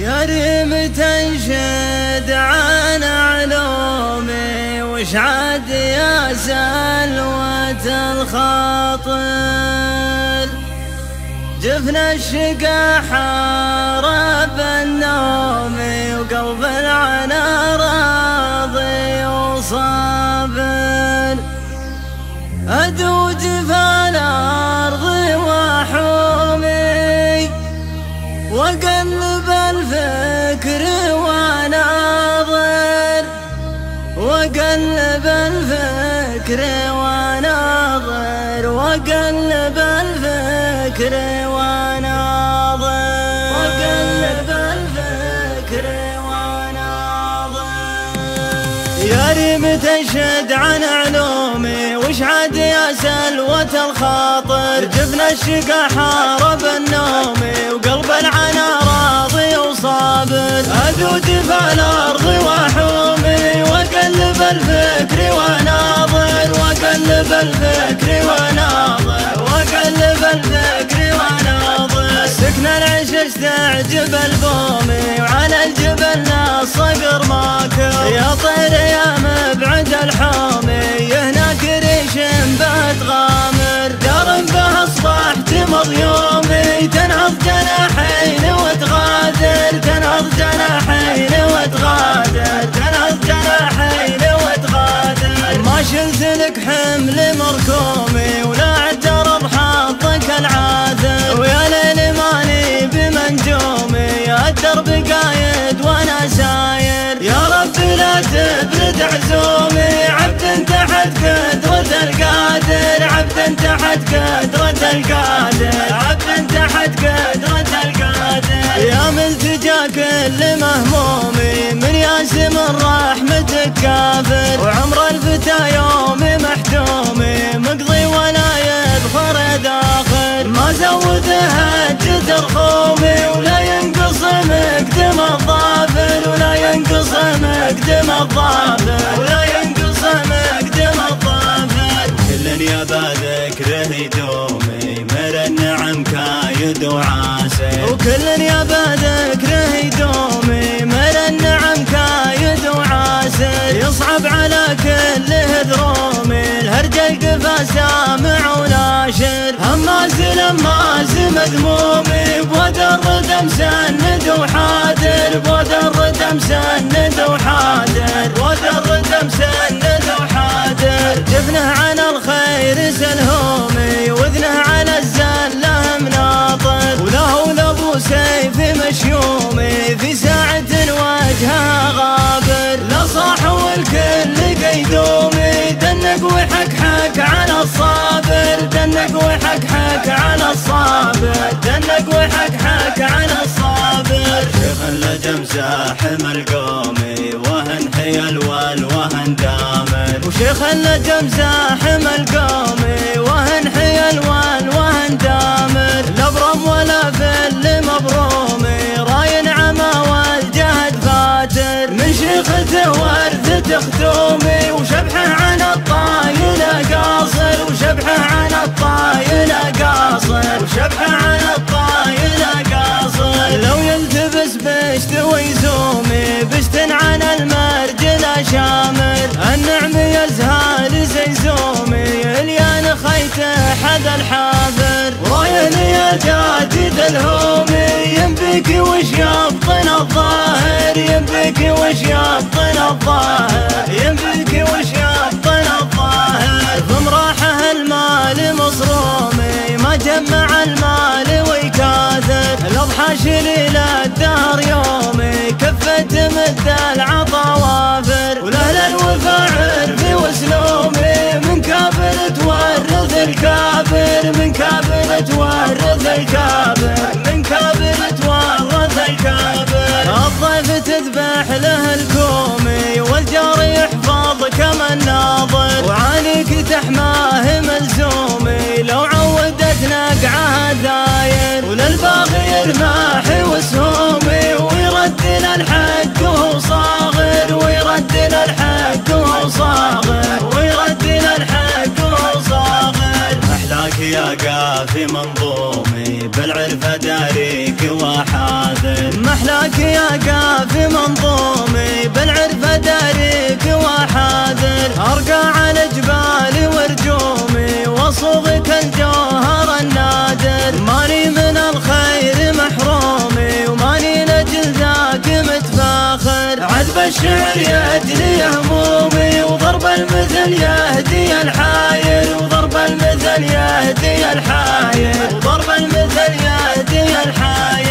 يا ريم تنشد عن علومي وش عاد يا سلوة الخاطر. جفن الشقا حارب النوم وقلب العنا راضي وصابر. أدوج في الأرض وحومي وقلب الفكر وناظر، وقلب الفكر وناظر، وقلب الفكر وناظر، وقلب الفكر وناظر. يا ريم تنشد عن علومي وش عاد يا سلوة الخاطر. جبن الشقا حارب النوم وقلب العنا راضي وصابر. أذود في الأرض وحومي وقلب الفكر وناظر، وقلب الفكر وناظر، وقلب الفكر وناظر. سكن العيش استعجب البومي وعلى الجبل ناس صقر ماكر. يا طير يا مبعد الحومي هناك ريش بات غامر. دار به اصبحت مضيومي تنهض جناحين وتغادر، تنهض جناحين وتغادر، تنهض جناحين وتغادر. ما شلت لك حمل مركومي ولا اعترض حظك العاثر. ويا ليل ماني بمنجومي الدرب قايد وانا ساير. يا رب لا تبرد عزومي عبد تحت قدرة القادر، عبد تحت قدرة القادر، عبد تحت قدرة القادر. يا ملتجا كل مهمومي من ياسم رحمتك كافر. وعمر الفتى يومي محتومي مقضي ولا يظفر داخل. ما زودها جدر خومي ولا ينقص مقدم الظافر، ولا ينقص مقدم الظافر، ولا ينقص مقدم الظافر. كل يا بذكره يدومي مر النعم كايد وعاسر. وكل يا بذكره يدومي مر النعم كايد وعاسر. يصعب على كل هدرومي الهرج القفا سامع وناشر. هماز لماز مذمومي بود الردم سند وحادر، بود الردم سند وحادر، بود الردم سند وحادر. جفنه عن الخير سلهومي واذنه على الزله مناطر. وله لابو سيف مشيومي في ساعة وجهها غابر. لا صاح والكل قيدومي دنق وحكحك على الصابر، دنق وحكحك على الصابر، دنق وحكحك على الصابر. شيخ اللجم زاحم القومي وهن حيل والوهن دامر. وشيخ اللجم زاحم القومي وهن حيل والوهن دامر. لا برم ولا فل مبرومي راين عما والجهد فاتر. من شيخته ورثة ختومي وشبحه عن الطايل قاصر، وشبحه عن الطايل قاصر، وشبحه عن الطايل قاصر. لو يلتبس بشت ويزومي بشت عن المرجل شامر. النعم يزهال زيزومي اليان خيته حد الحافر. راين يا جادد الهومي ينبك وش يبطن الظاهر، ينبك وش يبطن الظاهر، ينبك وش يبطن الظاهر. فمراحه المال مصرومي ما جمع المال ويكاثر. الاضحى شليل الدهر يومي كفت مد العطا وافر. ولاهل الوفا عرفي وسلومي من كافر تورث الكافر، من كافر تورث الكافر، من كافر تورث الكافر. الضيف تذبح له الكومي والجار يحفظك من ناظر. وعانيك تحماه ملزومي لو عودت نقعه داير. وللباغي يرماح وسهومي ويرد للحق وهو صاغر، ويرد للحق وهو صاغر، ويرد للحق وهو صاغر. أحلاك يا قافي منظومي بالعرفة داريك وحاذر. محلاك يا قافي منظومي بالعرفة داريك وحاذر. أرقى على جبالي ورجومي وصوغك الجوهر النادر. ماني من الخير محرومي وماني لجل ذاك متفاخر. عذب الشعر يجلي همومي وضرب المثل يهدي الحاير. وضرب المثل يهدي الحاير. وضرب المثل يهدي الحاير.